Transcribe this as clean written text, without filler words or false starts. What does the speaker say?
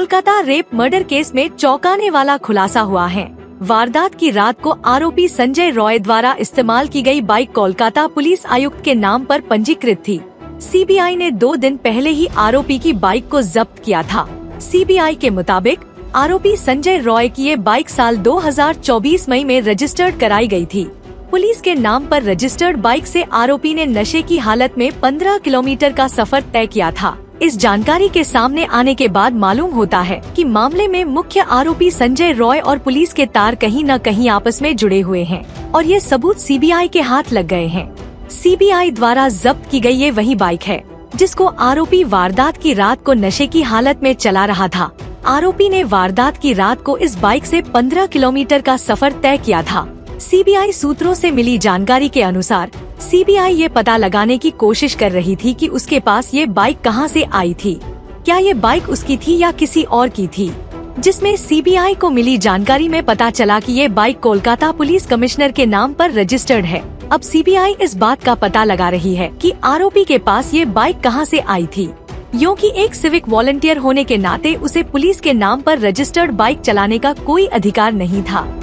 Kolkata rape murder case में चौंकाने वाला खुलासा हुआ है। वारदात की रात को आरोपी संजय रॉय द्वारा इस्तेमाल की गई बाइक कोलकाता पुलिस आयुक्त के नाम पर पंजीकृत थी। सीबीआई ने 2 दिन पहले ही आरोपी की बाइक को जब्त किया था। सीबीआई के मुताबिक आरोपी संजय रॉय की ये बाइक साल 2024 मई में रजिस्टर्ड कराई गई थी। पुलिस के नाम पर रजिस्टर्ड बाइक से आरोपी ने नशे की हालत में 15 किलोमीटर का सफर तय किया था। इस जानकारी के सामने आने के बाद मालूम होता है कि मामले में मुख्य आरोपी संजय रॉय और पुलिस के तार कहीं न कहीं आपस में जुड़े हुए हैं और ये सबूत सीबीआई के हाथ लग गए हैं। सीबीआई द्वारा जब्त की गई ये वही बाइक है जिसको आरोपी वारदात की रात को नशे की हालत में चला रहा था। आरोपी ने वारदात की रात को इस बाइक से 15 किलोमीटर का सफर तय किया था। सीबीआई सूत्रों से मिली जानकारी के अनुसार सीबीआई ये पता लगाने की कोशिश कर रही थी कि उसके पास ये बाइक कहां से आई थी। क्या ये बाइक उसकी थी या किसी और की थी, जिसमें सीबीआई को मिली जानकारी में पता चला कि ये बाइक कोलकाता पुलिस कमिश्नर के नाम पर रजिस्टर्ड है। अब सीबीआई इस बात का पता लगा रही है कि आरोपी के पास ये बाइक कहां से आई थी, क्योंकि एक सिविक वॉलंटियर होने के नाते उसे पुलिस के नाम पर रजिस्टर्ड बाइक चलाने का कोई अधिकार नहीं था।